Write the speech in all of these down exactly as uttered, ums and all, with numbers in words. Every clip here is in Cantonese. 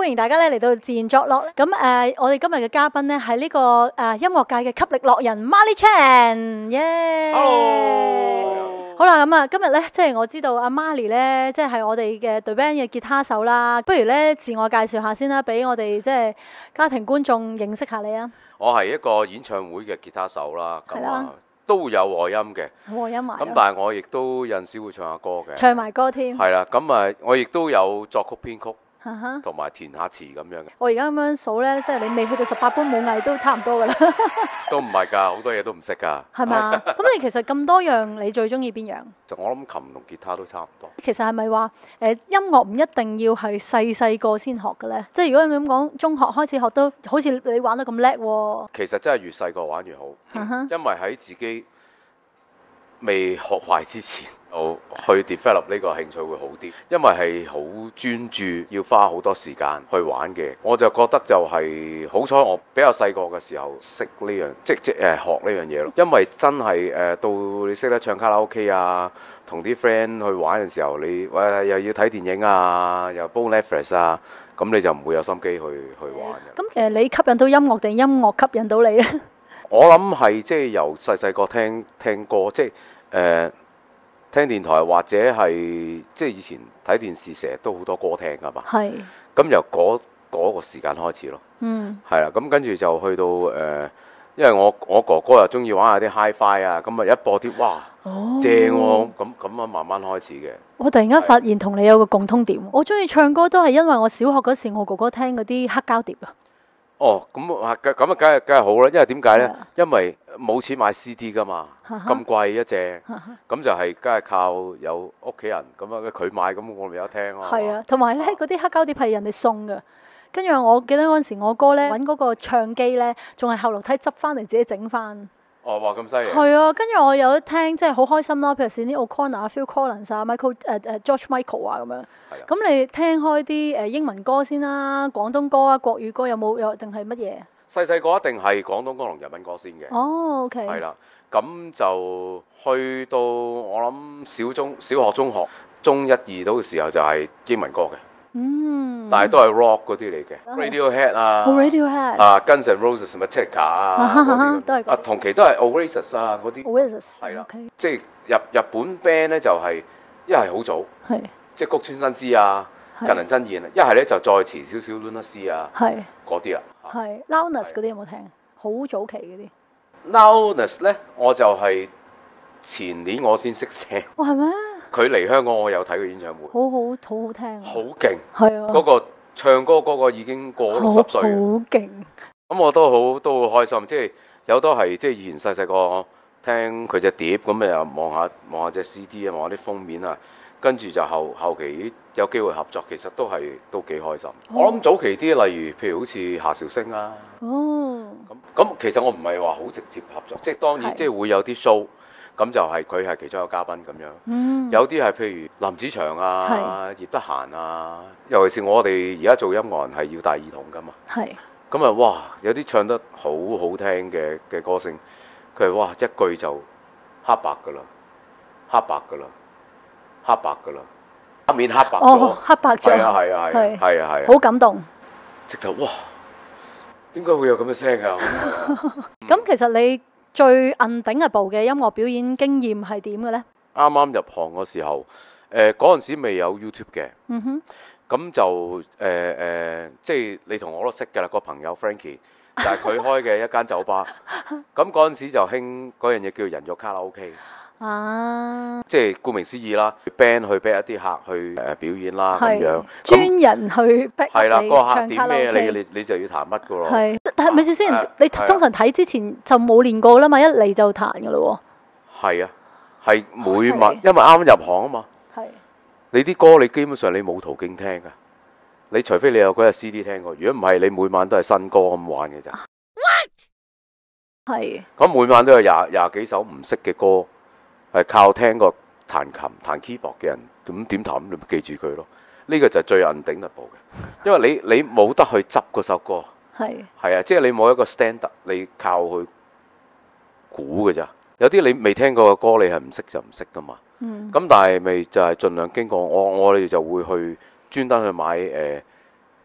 歡迎大家咧嚟到自然作樂。咁誒、呃，我哋今日嘅嘉賓咧係呢、這個誒、呃、音樂界嘅吸力樂人 Marley Chan，耶、yeah! Hello！ 好啦，咁啊，今日咧即係我知道阿 Marley 咧，即係我哋嘅隊 band 嘅吉他手啦。不如咧自我介紹下先啦，俾我哋即係家庭觀眾認識下你啊。 我係一個演唱會嘅吉他手啦，咁啊都有和音嘅， 和音埋。 咁但係我亦都有陣時會唱下歌嘅， 唱埋歌添。 係啦，咁啊我亦都有作曲編曲。 同埋填下詞咁樣嘅。 我而家咁樣數咧，即係你未去到十八般武藝都差唔多噶啦。 都唔係㗎，好多嘢都唔識㗎。 係嘛？咁你其實咁多樣，你最中意邊樣？ 就我諗琴同吉他都差唔多。 其實係咪話誒音樂唔一定要係細細個先學嘅咧？即係如果你咁講，中學開始學都好似你玩得咁叻喎。 其實真係越細個玩越好，嗯、因為喺自己未學壞之前，我去 develop 呢個興趣會好啲，因為係好專注，要花好多時間去玩嘅。我就覺得就係、是、好彩，我比較細個嘅時候識呢樣，即即誒學呢樣嘢咯。因為真係誒、呃、到你識得唱卡拉 OK 啊，同啲 friend 去玩嘅時候，你喂、呃、又要睇電影啊，又煲 Netflix 啊，咁你就唔會有心機去去玩嘅。 咁誒、呃，你吸引到音樂定音樂吸引到你咧？ 我諗係即係由細細個聽聽歌，即係誒、呃、聽電台或者係即係以前睇電視成日都好多歌聽㗎嘛。係。咁由嗰嗰個時間開始咯。嗯。係啦，咁跟住就去到誒、呃，因為我我哥哥又中意玩下啲 Hi-Fi 啊，咁啊一播啲哇、哦、正喎、啊，咁咁啊慢慢開始嘅。 我突然間發現同你有個共通點，我中意唱歌都係因為我小學嗰時我哥哥聽嗰啲黑膠碟啊。 哦，咁啊，咁啊，梗係梗係好啦，因為點解咧？因為冇錢買 C D 噶嘛，咁貴一隻，咁就係梗係靠有屋企人咁啊，佢買咁我咪有得聽咯。係啊， 同埋咧嗰啲黑膠碟係人哋送嘅，跟住我記得嗰陣時我哥咧揾嗰個唱機咧，仲係後樓梯執翻嚟自己整翻。 哦，哇咁犀利！ 係啊，跟住我有得聽，即係好開心咯。譬如 Sinéad O'Connor、Phil Collins 啊、Michael 誒、uh, 誒 George Michael 啊咁樣。咁你聽開啲誒英文歌先啦，廣東歌啊、國語歌有冇有定係乜嘢？ 細細個一定係廣東歌同日文歌先嘅。哦 ，OK。係啦，咁就去到我諗小中、小學、中學、中一二到嘅時候就係英文歌嘅。嗯，但係都係 rock 嗰啲嚟嘅 ，Radiohead 啊、 oh, Radiohead 啊 Guns N' Roses、Metallica 啊嗰啲，都係啊同期都係 Oasis 啊嗰啲，Oasis 係啦，即係日日本 band 咧就係一係好早，係即係谷村新司啊、近藤真彥啊，一係咧就再遲少少 Luna Sea 啊，係嗰啲啦，係 Loudness 嗰啲有冇聽？好早期嗰啲 Loudness 咧，我就係前年我先識聽， 哇係咩？佢嚟香港，我有睇過演唱會， 好好好好聽， 好勁， 係啊！ 嗰個唱歌嗰個已經過六十歲， 好勁。咁我都好都好開心，即係有都係即係以前細細個聽佢隻碟，咁又望下望下隻 C D 啊，望下啲封面啊，跟住就後後期有機會合作，其實都係都幾開心。哦、我諗早期啲，例如譬如好似夏韶聲啊，哦，咁咁其實我唔係話好直接合作，即係當然即係會有啲 show。咁就係佢係其中一個嘉賓咁樣，嗯、有啲係譬如林子祥啊、葉德嫻啊，尤其是我哋而家做音樂人係要戴耳筒噶嘛，咁啊哇，有啲唱得好好聽嘅嘅歌聲，佢係哇一句就黑白噶啦，黑白噶啦，黑白噶啦，畫面黑白咗、哦， 黑白咗， 係啊係啊係啊係啊係啊， 好感動， 直頭哇，點解會有咁嘅聲啊？ 咁其實你最 unbeatable 嘅音樂表演經驗係點嘅咧？ 啱啱入行嘅時候，誒嗰陣時未有 YouTube 嘅，嗯哼，咁就誒誒、呃呃，即係你同我都識嘅啦，個朋友 Frankie， 就係佢開嘅一間酒吧，咁嗰陣時就興嗰樣嘢叫人肉卡拉 OK。啊！即係顧名思義啦 ，band 去逼一啲客去誒表演啦，咁樣專人去逼係啦，嗰個客點咩，你你你就要彈乜噶咯？係， 但係咪住先？你通常睇之前就冇練過啦嘛，一嚟就彈噶咯喎。係啊，係每晚，因為啱啱入行啊嘛。係。你啲歌你基本上你冇途徑聽噶，你除非你有嗰隻 C D 聽過，如果唔係，你每晚都係新歌咁玩嘅咋。What？係。咁每晚都有廿廿幾首唔識嘅歌。係靠聽個彈琴彈 keyboard 嘅人咁點彈，你咪記住佢咯。呢、這個就係最 unbeatable 嘅，因為你你冇得去執嗰首歌，係係啊，即係你冇一個 standard，你靠去估嘅咋。有啲你未聽過嘅歌，你係唔識就唔識噶嘛。咁、嗯、但係咪就係盡量經過我我哋就會去專登去買誒、呃、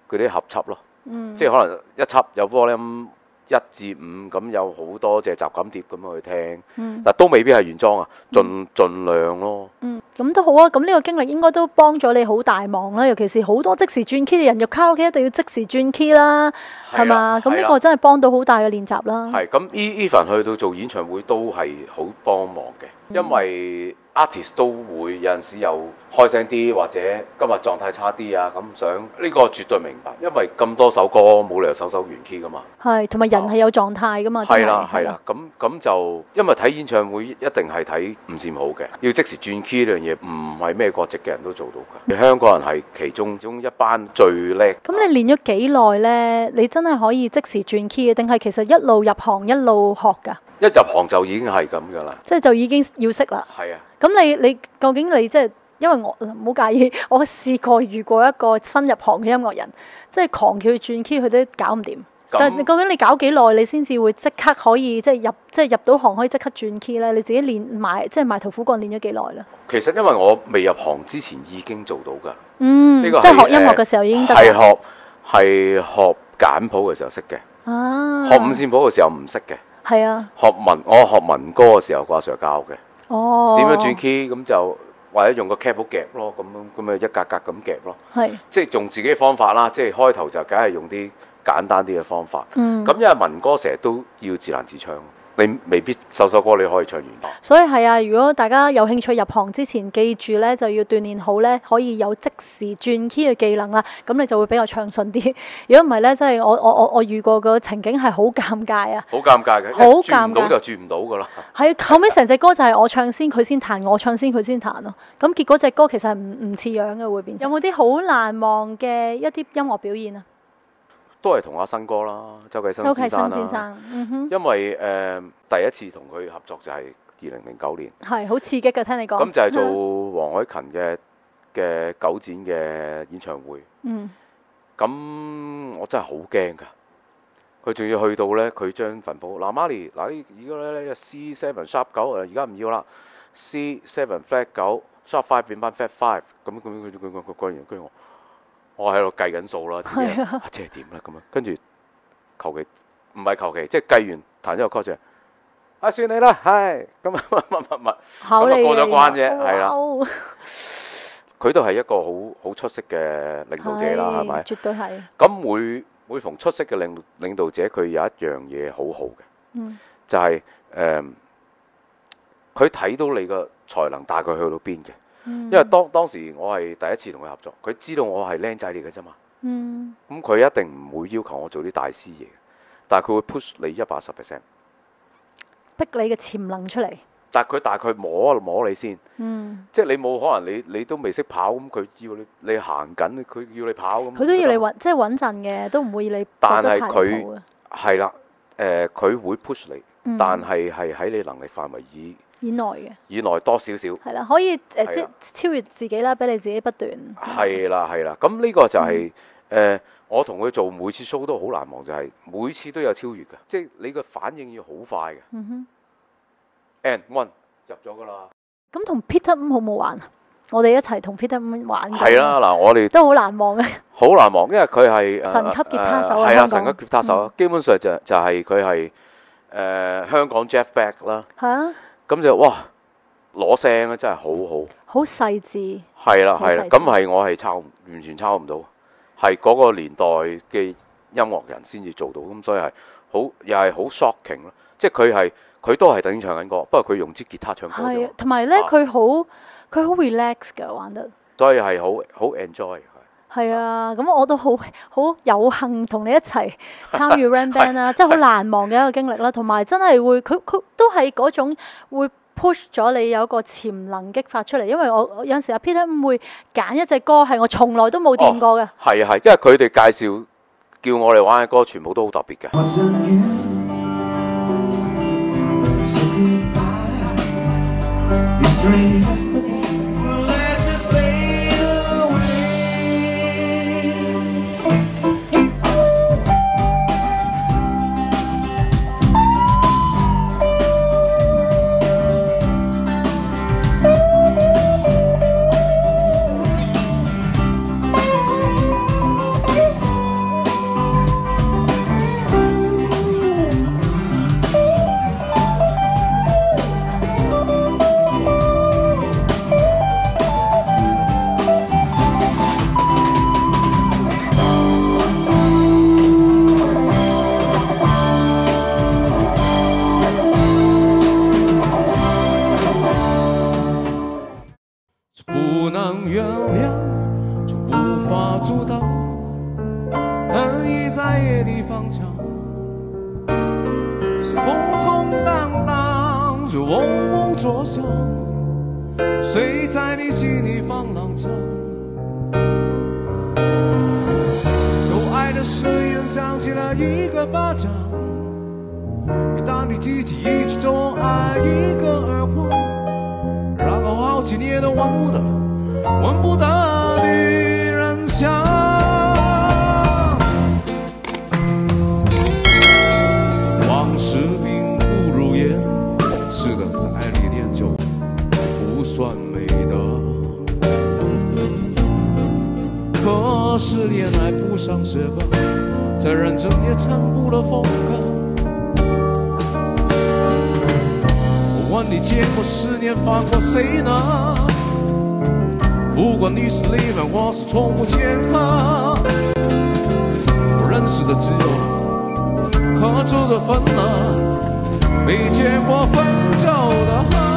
嗰啲合輯咯， 嗯、 即係可能一輯有 volume 一至五咁，有好多隻雜錦碟咁樣去聽， 嗯、 但都未必係原裝啊，盡盡量咯。 嗯，咁都好啊，咁呢個經歷應該都幫咗你好大忙啦，尤其是好多即時轉 key嘅人入卡拉 OK 一定要即時轉 key 啦，係嘛？咁呢個真係幫到好大嘅練習啦。 係咁，even 去到做演唱會都係好幫忙嘅，因為 artist 都會有陣時又開聲啲，或者今日狀態差啲啊，咁想呢個絕對明白，因為咁多首歌冇理由首首原 key 噶嘛。係， 同埋人係有狀態噶嘛。 係啦係啦，咁咁就因為睇演唱會一定係睇唔佔好嘅，要即時轉 key 呢樣嘢唔係咩國籍嘅人都做到㗎。香港人係其中中一班最叻。 咁你練咗幾耐呢？你真係可以即時轉 key 嘅，定係其實一路入行一路學㗎？ 一入行就已經係咁㗎啦， 即係就已經要識啦。 係啊。咁你你究竟你即係因為我唔好介意，我試過遇過一個新入行嘅音樂人，即係狂叫佢轉 key，佢都搞唔掂。但係究竟你搞幾耐，你先至會即刻可以即係入即係入到行可以即刻轉 key 咧？你自己練埋即係埋頭苦幹練咗幾耐咧？ 其實因為我未入行之前已經做到㗎。 嗯，呢個即係學音樂嘅時候已經得。係學係學簡譜嘅時候識嘅。啊。學五線譜嘅時候唔識嘅。係啊。學文我學民歌嘅時候，個阿 Sir 教嘅。哦。點樣轉 key 咁就或者用個 cap 夾咯，咁樣咁咪一格格咁夾咯。係。即係用自己嘅方法啦，即係開頭就梗係用啲簡單啲嘅方法，咁、嗯、因為民歌成日都要自彈自唱，你未必首首歌你可以唱完。 所以係啊，如果大家有興趣入行之前，記住咧就要鍛鍊好咧，可以有即時轉 key 嘅技能啦，咁你就會比較暢順啲。如果唔係咧，真係我我我我遇過個情景係好尷尬啊！ 好尷尬嘅， 好尷尬，轉唔到就轉唔到噶啦。 係後尾成隻歌就係我唱先，佢先彈；我唱先，佢先彈咯。咁結果隻歌其實係唔唔似樣嘅會變。有冇啲好難忘嘅一啲音樂表現啊？ 都係同阿新哥啦，周啟生先生啦。周啟生先生，嗯哼。因為誒、呃、第一次同佢合作就係二零零九年， 係好刺激嘅，聽你講。 咁就係做黃凱芹嘅嘅九展嘅演唱會。嗯。咁我真係好驚㗎，佢仲要去到咧，佢將份譜嗱 Marley 嗱呢而家咧 C seven sharp 九誒而家唔要啦 ，C seven flat 九 sharp five 變翻 flat five， 咁咁佢佢佢佢講完跟住我。我喺度計緊數啦，自己啊，即係點咧咁樣，跟住求其唔係求其，即係計完彈咗個 chord 就，啊算你啦，係咁啊乜乜乜乜，咁啊過咗關啫，係啦。佢都係一個好好出色嘅領導者啦，係咪？絕對係。咁每每逢出色嘅領領導者，佢有一樣嘢好好嘅，嗯，就係誒，佢睇到你個才能大概去到邊嘅。因為當當時我係第一次同佢合作，佢知道我係僆仔嚟嘅啫嘛。嗯。咁佢一定唔會要求我做啲大師嘢，但係佢會 push 你一百十 percent， 逼你嘅潛能出嚟。但係佢大概摸摸你先。嗯。即係你冇可能你你都未識跑，咁佢要你你行緊，佢要你跑咁。 佢都要你穩，即係穩陣嘅，都唔會要你。 但係佢係啦，誒，佢會 push 你，但係係喺你能力範圍以。 以內嘅， 以內多少少係啦，可以誒，呃、即係超越自己啦，俾你自己不斷。 係啦，係啦，咁呢個就係、是、誒、嗯呃，我同佢做每次 show 都好難忘，就係、是、每次都有超越嘅，即係你個反應要好快嘅。嗯哼 ，and one 入咗噶啦。 咁同 Peter Ng 好唔好玩啊？我哋一齊同 Peter Ng 玩。 係啦，嗱，我哋都好難忘嘅。 好難忘，因為佢係神級吉他手啊， 係啊，神級吉他手啊，嗯、基本上就就係佢係誒香港 Jeff Beck 啦。係啊。咁就哇攞聲咧，真係好好，好細緻。 係啦係啦，咁係我係抄完全抄唔到，係嗰個年代嘅音樂人先至做到，咁所以係好又係好 shocking 咯。即係佢係佢都係等於唱緊歌，不過佢用支吉他唱歌。 係，同埋咧佢好佢好 relax 㗎玩得， 所以係好好 enjoy。 係啊，咁我都好好有幸同你一齊參與 Rain Band 啦，即係好難忘嘅一個經歷啦。同埋真係會，佢佢都係嗰種會 push 咗你有一個潛能激發出嚟。因為我有陣時阿 Peter 會揀一隻歌係我從來都冇掂過嘅。 係啊係，因為佢哋介紹叫我哋玩嘅歌，全部都好特別嘅。 作响，谁在你心里放浪唱？旧爱的誓言响起了一个巴掌，每当你记起一句钟爱一个耳光，然后好几年都闻不得闻不得女人香。往事并不如烟，是的，再历练就不算美德。可是恋爱不像写歌，再认真也成不了风格。我问你，见过十年放过谁呢？不管你是离婚或是从不见客，我认识的只有合作的分了，没见过分手的恨。